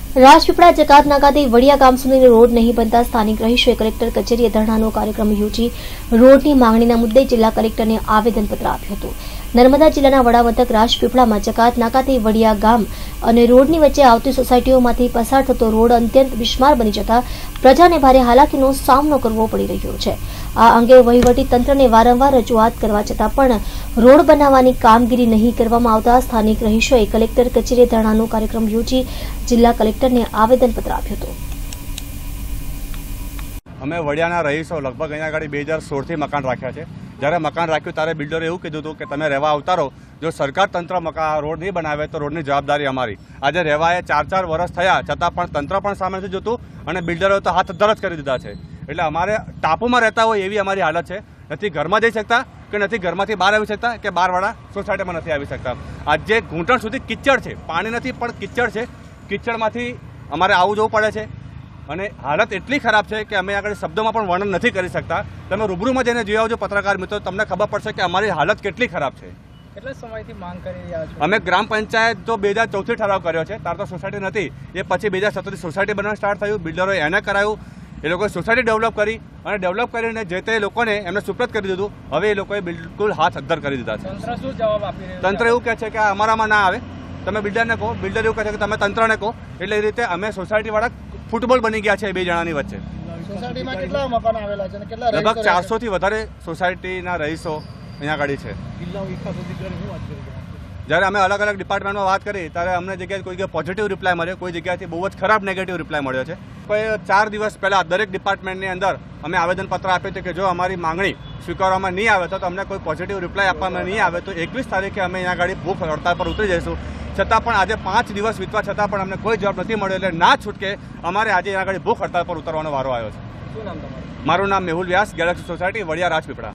રાજપીપળા જકાત નાકાથી વડિયા ગામ સુધીનો રોડ નહીં બનતા સ્થાનિક રહીશોએ કલેક્ટર કચેરીએ ધરણાનો કાર્યક્રમ યોજી રોડની માંગણીના મુદ્દે જિલ્લા કલેક્ટરને આવેદનપત્ર આપ્યું હતું। નર્મદા જિલ્લાના વડામથક રાજપીપળામાં જકાત નાકાથી વડિયા ગામ અને રોડની વચ્ચે આવતી સોસાયટીઓમાંથી પસાર થતો રોડ અત્યંત બિસ્માર બની જતા પ્રજાને ભારે હાલાકીનો સામનો કરવો પડી રહ્યો છે। આ અંગે વહીવટી તંત્રને વારંવાર રજૂઆત કરવા છતાં પણ રોડ બનાવવાની કામગીરી નહીં કરવામાં આવતા સ્થાનિક રહીશોએ કલેક્ટર કચેરીએ ધરણાનો કાર્યક્રમ યોજી જિલ્લા કલેક્ટરને આવેદનપત્ર આપ્યું હતું। અમે વડિયાના રહીશો લગભગ અહીંયા આગળ 2016 થી મકાન રાખ્યા છે। જ્યારે મકાન રાખ્યું ત્યારે બિલ્ડરે એવું કીધું હતું કે તમે રહેવા અવતારો, જો સરકાર તંત્ર રોડ નહીં બનાવે તો રોડની જવાબદારી અમારી। આજે રહેવાએ 4 વર્ષ થયા છતાં પણ તંત્ર પણ સામે નથી જોતું અને બિલ્ડરોએ તો હાથ અદ્ધર જ કરી દીધા છે। એટલે અમારે ટાપુમાં રહેતા હોય એવી અમારી હાલત છે। નથી ઘરમાં જઈ શકતા કે નથી ઘરમાંથી બહાર આવી શકતા કે બહારવાળા સોસાયટીમાં નથી આવી શકતા। આજે ઘૂંટણ સુધી કિચડ છે, પાણી નથી પણ કિચડ છે। કિચડમાંથી અમારે આવું જવું પડે છે અને હાલત એટલી ખરાબ છે કે અમે આગળ શબ્દોમાં પણ વર્ણન નથી કરી શકતા। તમે રૂબરૂમાં જઈને જોઈ આવજો પત્રકાર મિત્રો, તમને ખબર પડશે કે અમારી હાલત કેટલી ખરાબ છે। કેટલા સમયથી માંગ કરી રહ્યા છો? અમે ગ્રામ પંચાયત તો 2014 ઠરાવ કર્યો છે, તાર તો સોસાયટી નથી, એ પછી 2017 સોસાયટી બનવાનું સ્ટાર્ટ થયું, બિલ્ડરોએ એને કરાયું, એ લોકોએ સોસાયટી ડેવલપ કરી અને ડેવલપ કરીને જે તે લોકોને એમને સુપ્રત કરી દીધું। હવે એ લોકોએ બિલકુલ હાથ અદ્ધર કરી દીધા છે। તંત્ર શું જવાબ આપી રહ્યું? તંત્ર એવું કહે છે કે અમારામાં ના આવે, તમે બિલ્ડરને કહો, બિલ્ડર એવું કહે છે કે તમે તંત્રને કહો। એટલે એ રીતે અમે સોસાયટીવાળા ફૂટબોલ બની ગયા છે બે જણાની વચ્ચે। સોસાયટીમાં કેટલા મકાન આવેલા છે અને કેટલા લગભગ 400 થી વધારે સોસાયટીના રહીશો અહીંયા આગળ છે। જ્યારે અમે અલગ અલગ ડિપાર્ટમેન્ટમાં વાત કરી ત્યારે અમને જગ્યાએ કોઈ જગ્યાએ પોઝિટિવ રિપ્લાય મળ્યો, કોઈ જગ્યાએથી બહુ જ ખરાબ નેગેટિવ રિપ્લાય મળ્યો છે। કોઈ 4 દિવસ પહેલાં દરેક ડિપાર્ટમેન્ટની અંદર અમે આવેદનપત્ર આપ્યું હતું કે જો અમારી માંગણી સ્વીકારવામાં નહીં આવે તો અમને કોઈ પોઝિટિવ રિપ્લાય આપવામાં નહીં આવે તો 21 તારીખે અમે અહીંયા આગળ ભૂખ હડતાળ પર ઉતરી જઈશું। છતાં પણ આજે 5 દિવસ વીતવા છતાં પણ અમને કોઈ જવાબ નથી મળ્યો। એટલે ના છૂટકે અમારે આજે અહીંયા આગળ ભૂખ હડતાળ પર ઉતરવાનો વારો આવ્યો છે। શું નામ તમારું? મારું નામ મેહુલ વ્યાસ, ગેલેક્સી સોસાયટી, વડિયા, રાજપીપળા।